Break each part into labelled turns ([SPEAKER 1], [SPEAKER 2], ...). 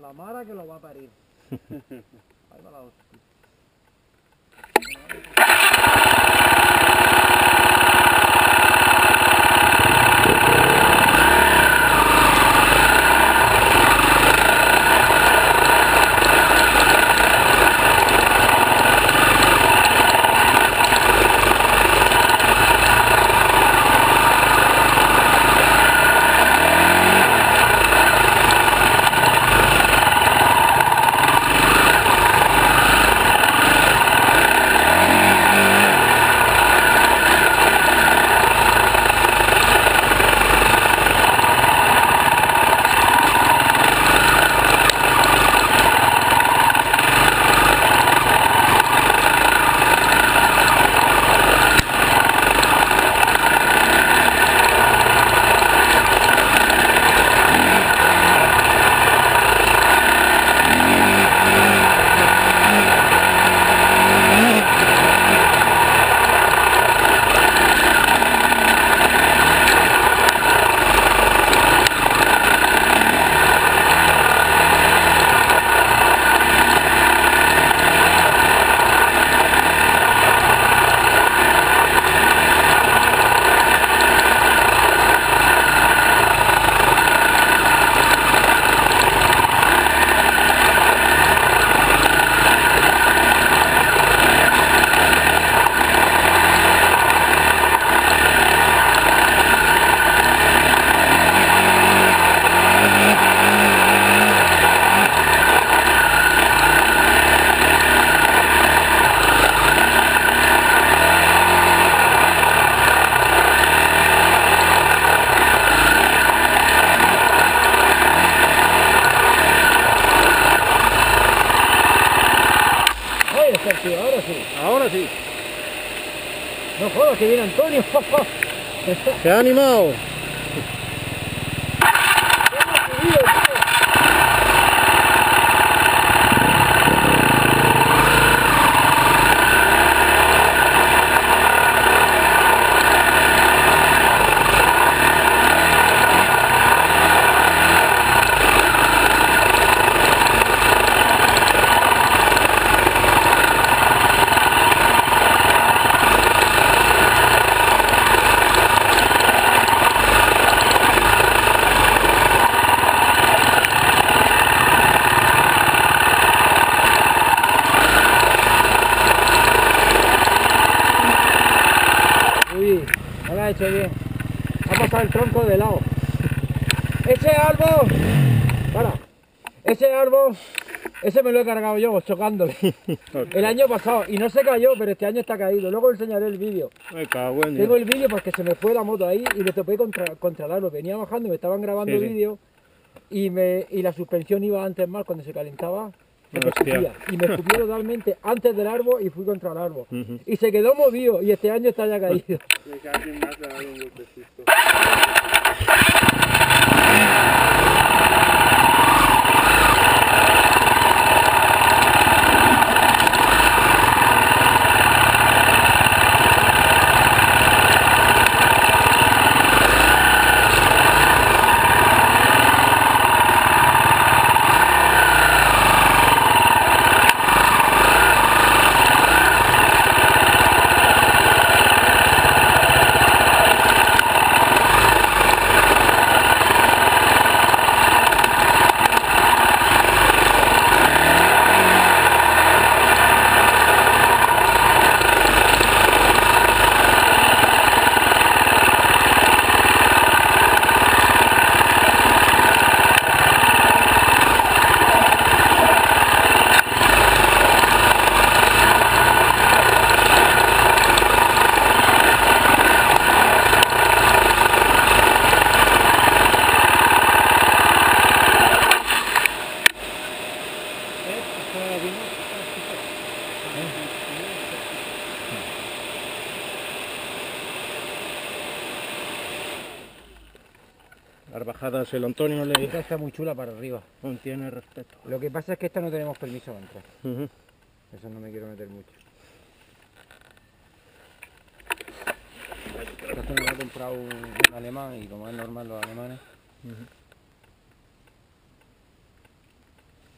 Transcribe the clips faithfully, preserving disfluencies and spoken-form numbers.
[SPEAKER 1] la mara que lo va a parir. Ahí va la hostia. Ahora sí.
[SPEAKER 2] Ahora sí.
[SPEAKER 1] No jodas, que viene Antonio.
[SPEAKER 2] Se ha animado.
[SPEAKER 1] No lo ha hecho bien. Ha pasado el tronco de lado. Ese árbol. Para. Ese árbol. Ese me lo he cargado yo, chocándole. El año pasado. Y no se cayó, pero este año está caído. Luego enseñaré el vídeo.
[SPEAKER 2] Me cago en Dios.
[SPEAKER 1] Tengo el vídeo porque se me fue la moto ahí y me topé contra, contra el árbol. Venía bajando y me estaban grabando
[SPEAKER 2] Sí, sí.
[SPEAKER 1] vídeo. Y, me, y la suspensión iba antes mal cuando se calentaba. Me
[SPEAKER 2] Hostia.
[SPEAKER 1] escupía. Y me escupió totalmente antes del árbol y fui contra el árbol.
[SPEAKER 2] Uh-huh.
[SPEAKER 1] Y se quedó movido y este año está ya caído.
[SPEAKER 3] De que alguien más le ha dado un golpecito.
[SPEAKER 2] Las bajadas el Antonio le
[SPEAKER 1] Esta está muy chula para arriba.
[SPEAKER 2] no tiene respeto.
[SPEAKER 1] Lo que pasa es que esta no tenemos permiso para entrar.
[SPEAKER 2] Uh-huh.
[SPEAKER 1] Eso no me quiero meter mucho. Esto me lo ha comprado un, un alemán y como es normal los alemanes.
[SPEAKER 2] Uh-huh.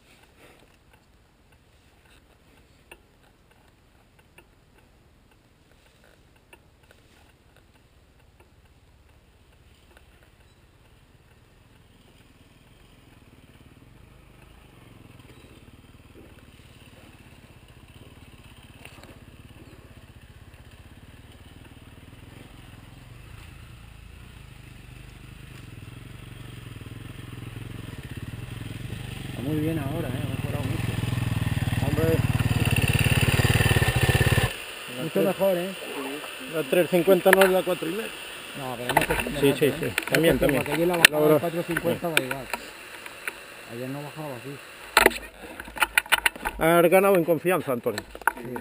[SPEAKER 1] muy bien ahora, ¿eh? Ha mejorado mucho.
[SPEAKER 2] Hombre,
[SPEAKER 1] Mucho mejor, ¿eh?
[SPEAKER 2] la tres cincuenta no es la cuatro y medio.
[SPEAKER 1] No, pero no se
[SPEAKER 2] Sí, sí, sí, también, también.
[SPEAKER 1] Porque ayer la
[SPEAKER 2] La
[SPEAKER 1] bajaba
[SPEAKER 2] verdad.
[SPEAKER 1] al cuatro cincuenta va igual. Ayer no bajaba así.
[SPEAKER 2] Has ganado en confianza, Antonio.
[SPEAKER 1] Sí.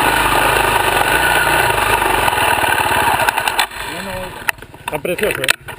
[SPEAKER 2] Está precioso, ¿eh?